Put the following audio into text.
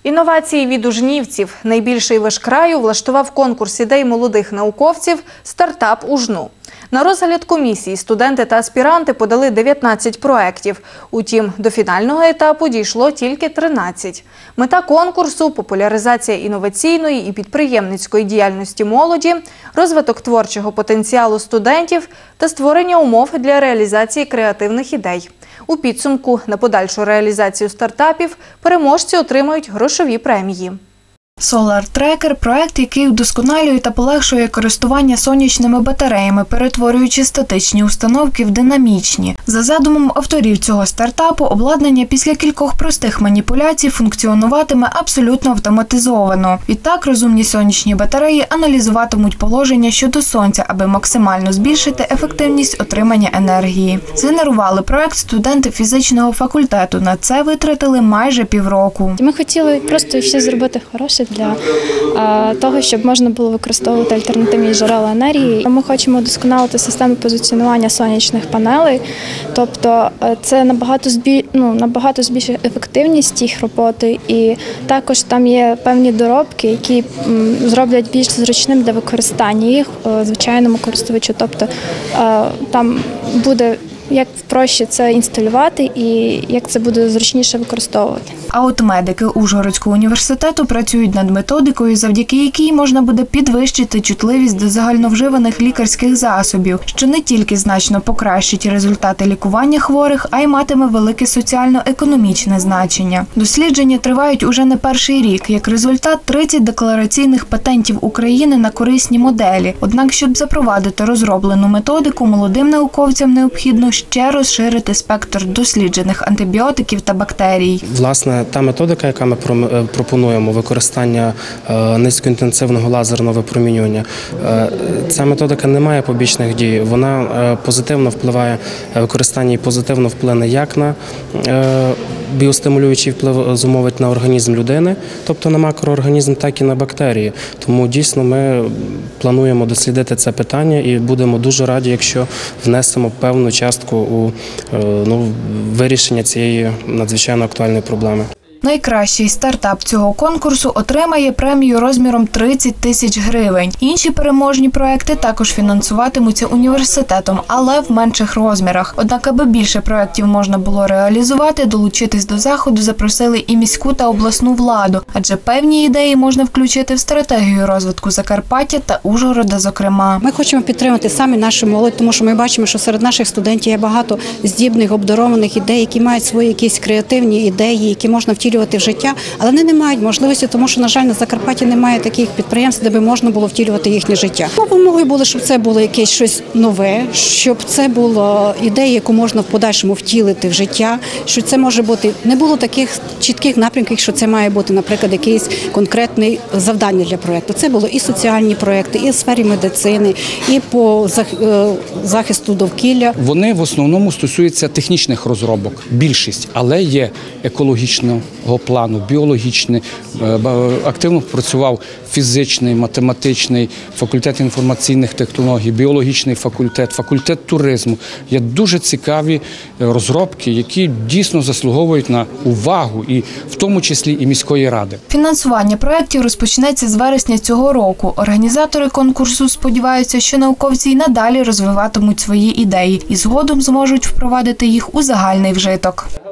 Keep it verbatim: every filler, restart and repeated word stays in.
Інновації від ужнівців. Найбільший виш краю влаштував конкурс ідей молодих науковців «Стартап Ужну». На розгляд комісії студенти та аспіранти подали дев'ятнадцять проєктів. Утім, до фінального етапу дійшло тільки тринадцять. Мета конкурсу – популяризація інноваційної і підприємницької діяльності молоді, розвиток творчого потенціалу студентів та створення умов для реалізації креативних ідей. У підсумку на подальшу реалізацію стартапів переможці отримають грошові премії. Solar Tracker – проект, який вдосконалює та полегшує користування сонячними батареями, перетворюючи статичні установки в динамічні. За задумом авторів цього стартапу, обладнання після кількох простих маніпуляцій функціонуватиме абсолютно автоматизовано. Відтак, розумні сонячні батареї аналізуватимуть положення щодо сонця, аби максимально збільшити ефективність отримання енергії. Згенерували проект студенти фізичного факультету. На це витратили майже півроку. Ми хотіли просто щось зробити хороше для а, того, щоб можна було використовувати альтернативні джерела енергії. Ми хочемо удосконалити систему позиціонування сонячних панелей, тобто це набагато, збіль... ну, набагато збільшує ефективність їх роботи, і також там є певні доробки, які м, зроблять більш зручним для використання їх о, звичайному користувачу, тобто а, там буде як проще це інсталювати і як це буде зручніше використовувати. А от медики Ужгородського університету працюють над методикою, завдяки якій можна буде підвищити чутливість до загальновживаних лікарських засобів, що не тільки значно покращить результати лікування хворих, а й матиме велике соціально-економічне значення. Дослідження тривають уже не перший рік. Як результат – тридцять деклараційних патентів України на корисні моделі. Однак, щоб запровадити розроблену методику, молодим науковцям необхідно ще розширити спектр досліджених антибіотиків та бактерій. Власне, та методика, яка ми пропонуємо, використання низькоінтенсивного лазерного випромінювання, ця методика не має побічних дій. Вона позитивно впливає, використання її позитивно вплине як на біостимулюючий вплив зумовить на організм людини, тобто на макроорганізм, так і на бактерії. Тому дійсно ми плануємо дослідити це питання і будемо дуже раді, якщо внесемо певну частку у ну, вирішення цієї надзвичайно актуальної проблеми. Найкращий стартап цього конкурсу отримає премію розміром тридцять тисяч гривень. Інші переможні проекти також фінансуватимуться університетом, але в менших розмірах. Однак, аби більше проєктів можна було реалізувати, долучитись до заходу запросили і міську та обласну владу, адже певні ідеї можна включити в стратегію розвитку Закарпаття та Ужгорода, зокрема. Ми хочемо підтримати самі нашу молодь, тому що ми бачимо, що серед наших студентів є багато здібних, обдарованих ідей, які мають свої якісь креативні ідеї, які можна втілювати в життя, але вони не мають можливості, тому що, на жаль, на Закарпатті немає таких підприємств, де би можна було втілювати їхнє життя. Вимогою було, щоб це було якесь щось нове, щоб це була ідея, яку можна в подальшому втілити в життя, що це може бути, не було таких чітких напрямків, що це має бути, наприклад, якесь конкретне завдання для проєкту. Це було і соціальні проєкти, і в сфері медицини, і по захисту довкілля. Вони в основному стосуються технічних розробок, більшість, але є екологічно плану, біологічний, активно працював фізичний, математичний, факультет інформаційних технологій, біологічний факультет, факультет туризму. Є дуже цікаві розробки, які дійсно заслуговують на увагу, і в тому числі і міської ради. Фінансування проєктів розпочнеться з вересня цього року. Організатори конкурсу сподіваються, що науковці й надалі розвиватимуть свої ідеї і згодом зможуть впровадити їх у загальний вжиток.